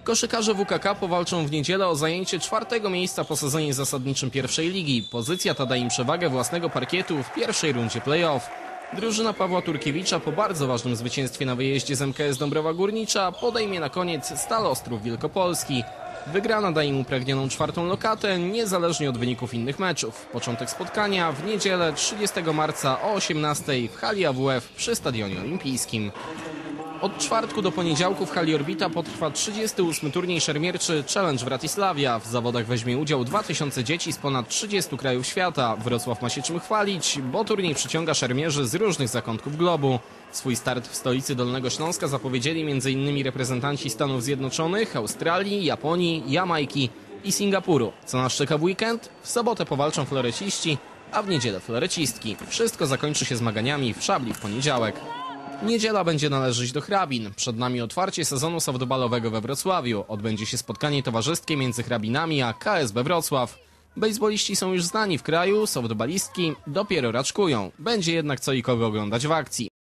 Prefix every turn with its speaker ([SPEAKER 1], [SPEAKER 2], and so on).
[SPEAKER 1] Koszykarze WKK powalczą w niedzielę o zajęcie 4. miejsca po sezonie zasadniczym pierwszej ligi. Pozycja ta da im przewagę własnego parkietu w pierwszej rundzie play-off. Drużyna Pawła Turkiewicza po bardzo ważnym zwycięstwie na wyjeździe z MKS Dąbrowa Górnicza podejmie na koniec Stal Ostrów Wielkopolski. Wygrana da im upragnioną 4. lokatę, niezależnie od wyników innych meczów. Początek spotkania w niedzielę 30 marca o 18:00 w hali AWF przy Stadionie Olimpijskim. Od czwartku do poniedziałku w hali Orbita potrwa 38. turniej szermierczy Challenge Wratysławia. W zawodach weźmie udział 2000 dzieci z ponad 30 krajów świata. Wrocław ma się czym chwalić, bo turniej przyciąga szermierzy z różnych zakątków globu. Swój start w stolicy Dolnego Śląska zapowiedzieli m.in. reprezentanci Stanów Zjednoczonych, Australii, Japonii, Jamajki i Singapuru. Co nas czeka w weekend? W sobotę powalczą floreciści, a w niedzielę florecistki. Wszystko zakończy się zmaganiami w szabli w poniedziałek. Niedziela będzie należeć do hrabin. Przed nami otwarcie sezonu softballowego we Wrocławiu. Odbędzie się spotkanie towarzyskie między hrabinami a KSB Wrocław. Bejsboliści są już znani w kraju, softballistki dopiero raczkują. Będzie jednak co i kogo oglądać w akcji.